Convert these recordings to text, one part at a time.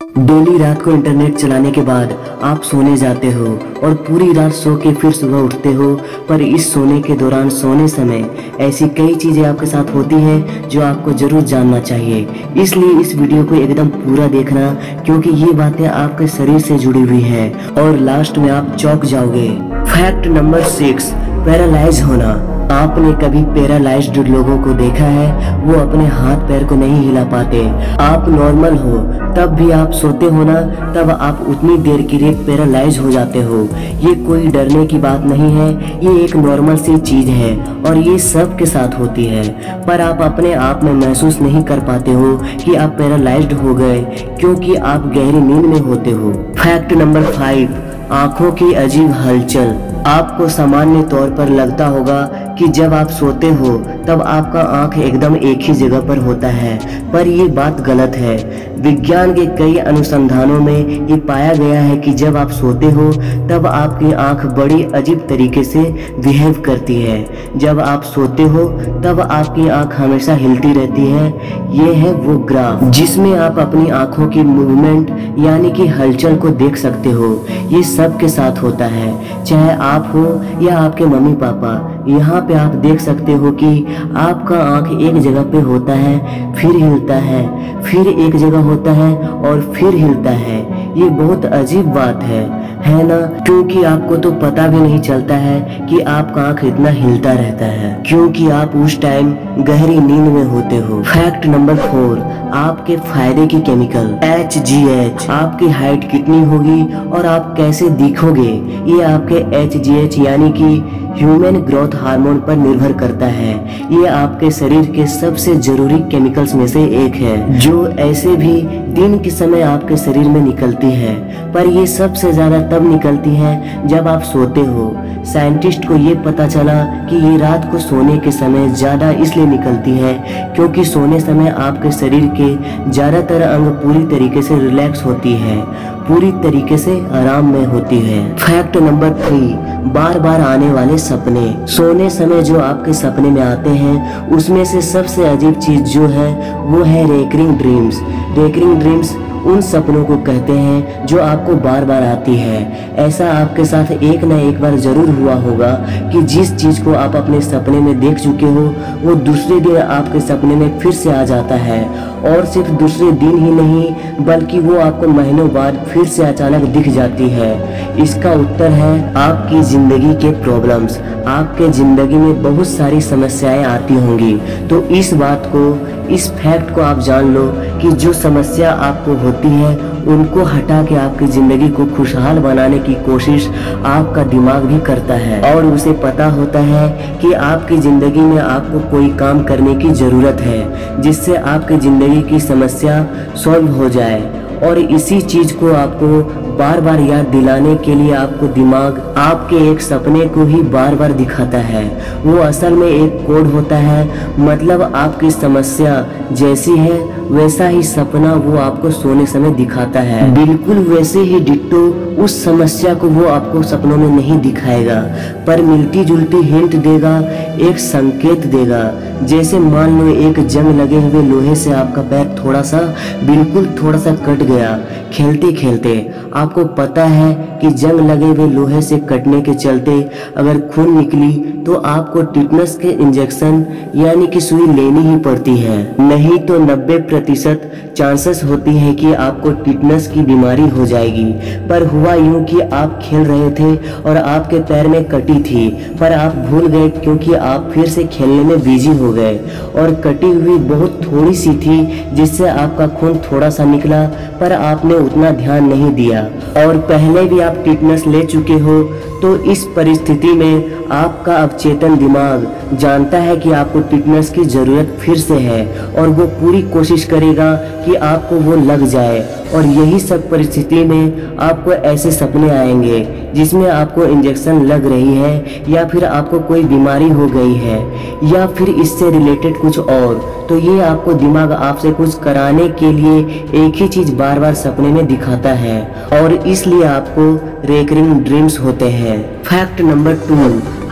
Daily रात को internet चलाने के बाद आप सोने जाते हो और पूरी रात सो के फिर सुबह उठते हो, पर इस सोने के दौरान सोने समय ऐसी कई चीज़ें आपके साथ होती हैं जो आपको ज़रूर जानना चाहिए। इसलिए इस वीडियो को एकदम पूरा देखना, क्योंकि ये बातें आपके शरीर से जुड़ी हुई हैं और लास्ट में आप चौंक जाओगे। फैक्ट नंबर 6, पैरालाइज होना। आपने कभी पैरालाइज्ड लोगों को देखा है? वो अपने हाथ पैर को नहीं हिला पाते। आप नॉर्मल हो तब भी आप सोते हो ना, तब आप उतनी देर के लिए पैरालाइज हो जाते हो। ये कोई डरने की बात नहीं है, ये एक नॉर्मल सी चीज है और ये सब के साथ होती है, पर आप अपने आप में महसूस नहीं कर पाते हो कि आप पैरालाइज्ड हो गए, क्योंकि आप गहरी नींद में होते हो। फैक्ट नंबर 5, आंखों की अजीब हलचल। आपको सामान्य तौर पर लगता होगा कि जब आप सोते हो तब आपका आंख एकदम एक ही जगह पर होता है, पर ये बात गलत है। विज्ञान के कई अनुसंधानों में ये पाया गया है कि जब आप सोते हो तब आपकी आंख बड़ी अजीब तरीके से बिहेव करती है। जब आप सोते हो तब आपकी आंख हमेशा हिलती रहती है। ये है वो ग्राफ जिसमें आप अपनी आंखों की मूवमेंट यानी कि हलचल को देख सकते हो। ये सब के साथ होता है, चाहे आप हो या आपके मम्मी पापा। यहाँ पे आप देख सकते हो कि आपका आंख एक जगह पे होता है, फिर हिलता है, फिर एक जगह होता है और फिर हिलता है। ये बहुत अजीब बात है ना? क्योंकि आपको तो पता भी नहीं चलता है कि आपका आंख इतना हिलता रहता है, क्योंकि आप उस टाइम गहरी नींद में होते हो। फैक्ट नंबर 4, आपके फायदे की केमिकल। HGH। आपकी हाइट कितनी होगी और आप कैसे दिखोगे, ये आपके HGH यानी कि ह्यूमन ग्रोथ हार्मोन पर निर्भर करता है। ये आपके शरीर के सबसे जरूरी केमिकल्स में से एक है, जो ऐसे भी दिन के समय आपके शरीर में निकलती है, पर ये सबसे ज्यादा तब निकलती है जब आप सोते हो। साइंटिस्ट को ये पता चला कि ये रात को सोने के समय ज्यादा इसलिए निकलती है क्योंकि सोने समय आपके शरीर के ज्यादातर अंग पूरी तरीके से रिलैक्स होती है, पूरी तरीके से आराम में होती है। फैक्ट नंबर 3, बार बार आने वाले सपने। सोने समय जो आपके सपने में आते हैं उसमें से सबसे अजीब चीज जो है वो है रेकरिंग ड्रीम्स। रेकरिंग ड्रीम्स उन सपनों को कहते हैं जो आपको बार बार आती है। ऐसा आपके साथ एक न एक बार जरूर हुआ होगा कि जिस चीज को आप अपने सपने में देख चुके हो वो दूसरे दिन आपके सपने में फिर से आ जाता है, और सिर्फ दूसरे दिन ही नहीं बल्कि वो आपको महीनों बाद फिर से अचानक दिख जाती है। इसका उत्तर है आपकी जिंदगी के प्रॉब्लम्स। आपके जिंदगी में बहुत सारी समस्याएं आती होंगी, तो इस बात को, इस फैक्ट को आप जान लो कि जो समस्या आपको होती है उनको हटा के आपकी जिंदगी को खुशहाल बनाने की कोशिश आपका दिमाग भी करता है, और उसे पता होता है कि आपकी जिंदगी में आपको कोई काम करने की जरूरत है जिससे आपकी जिंदगी की समस्या सॉल्व हो जाए। और इसी चीज को आपको बार बार याद दिलाने के लिए आपको दिमाग आपके एक सपने को ही बार बार दिखाता है। वो असल में एक कोड होता है, मतलब आपकी समस्या जैसी है वैसा ही सपना वो आपको सोने समय दिखाता है। बिल्कुल वैसे ही डिट्टो उस समस्या को वो आपको सपनों में नहीं दिखाएगा, पर मिलती जुलती हिंट देगा, एक संकेत देगा। जैसे मान लो एक जंग लगे हुए लोहे से आपका पैर बिल्कुल थोड़ा सा कट गया खेलते खेलते। आपको पता है कि जंग लगे हुए लोहे से कटने के चलते अगर खून निकली तो आपको टिटनस के इंजेक्शन यानी कि सुई लेनी ही पड़ती है, नहीं तो 90% चांसेस होती है कि आपको टिटनस की बीमारी हो जाएगी। पर हुआ यूं कि आप खेल रहे थे और आपके पैर में कटी थी, पर आप भूल गए क्योंकि आप फिर से खेलने में बिजी हो गए, और कटी हुई बहुत थोड़ी सी थी जिससे आपका खून थोड़ा सा निकला, पर आपने उतना ध्यान नहीं दिया और पहले भी आप टिटनस ले चुके हो। तो इस परिस्थिति में आपका अवचेतन दिमाग जानता है कि आपको टिटनस की जरूरत फिर से है और वो पूरी कोशिश करेगा कि आपको वो लग जाए। और यही सब परिस्थिति में आपको ऐसे सपने आएंगे जिसमें आपको इंजेक्शन लग रही है, या फिर आपको कोई बीमारी हो गई है, या फिर इससे रिलेटेड कुछ और। तो ये आपको दिमाग आपसे कुछ कराने के लिए एक ही चीज बार बार सपने में दिखाता है, और इसलिए आपको रेकरिंग ड्रीम्स होते हैं। फैक्ट नंबर 2,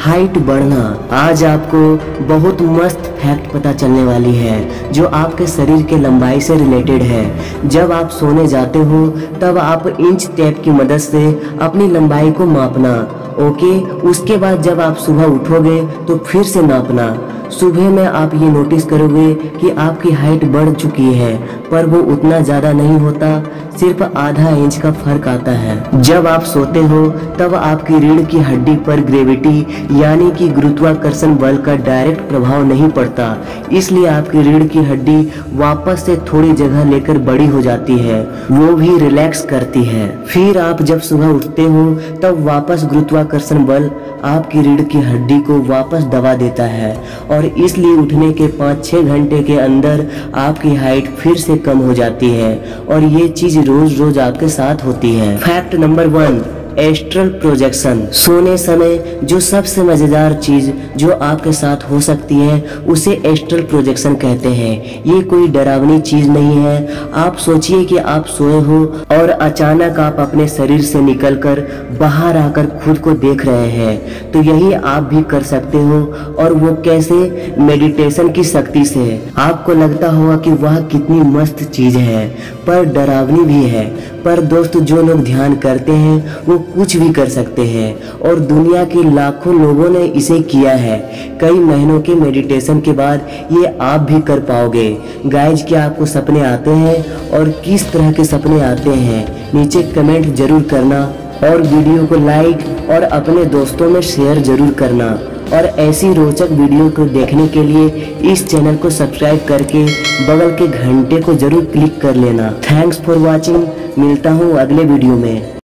हाइट बढ़ना। आज आपको बहुत मस्त फैक्ट पता चलने वाली है जो आपके शरीर के लंबाई से रिलेटेड है। जब आप सोने जाते हो तब आप इंच टेप की मदद से अपनी लंबाई को मापना। ओके, उसके बाद जब आप सुबह उठोगे तो फिर से नापना। सुबह में आप ये नोटिस करोगे कि आपकी हाइट बढ़ चुकी है, पर वो उतना ज़्यादा नहीं होता, सिर्फ आधा इंच का फर्क आता है। जब आप सोते हो तब आपकी रीढ़ की हड्डी पर ग्रेविटी यानी कि गुरुत्वाकर्षण बल का डायरेक्ट प्रभाव नहीं पड़ता, इसलिए आपकी रीढ़ की हड्डी वापस से थोड़ी जगह लेकर बड़ी हो जाती है, वो भी रिलैक्स करती है। फिर आप जब सुबह उठते हो तब वापस गुरुत्वाकर्षण बल आपकी रीढ़ की हड्डी को वापस दबा देता है और इसलिए उठने के 5-6 घंटे के अंदर आपकी हाइट फिर से कम हो जाती है और ये चीज रोज रोज आपके साथ होती है। Fact number 1, astral projection. सोने समय जो सबसे मजेदार चीज जो आपके साथ हो सकती है उसे एस्ट्रल प्रोजेक्शन कहते हैं। ये कोई डरावनी चीज नहीं है। आप सोचिए कि आप सोए हो और अचानक आप अपने शरीर से निकलकर बाहर आकर खुद को देख रहे हैं, तो यही आप भी कर सकते हो। और वो कैसे? मेडिटेशन की शक्ति से। आपको लगता होगा कि वह कितनी मस्त चीज है, पर डरावनी भी है। पर दोस्त, जो लोग ध्यान करते हैं वो कुछ भी कर सकते हैं और दुनिया के लाखों लोगों ने इसे किया है। कई महीनों के मेडिटेशन के बाद ये आप भी कर पाओगे। गाइज, क्या आपको सपने आते हैं और किस तरह के सपने आते हैं? नीचे कमेंट जरूर करना और वीडियो को लाइक और अपने दोस्तों में शेयर जरूर करना। और ऐसी रोचक वीडियो को देखने के लिए इस चैनल को सब्सक्राइब करके बगल के घंटे को जरूर क्लिक कर लेना। Thanks for watching. मिलता हूँ अगले वीडियो में।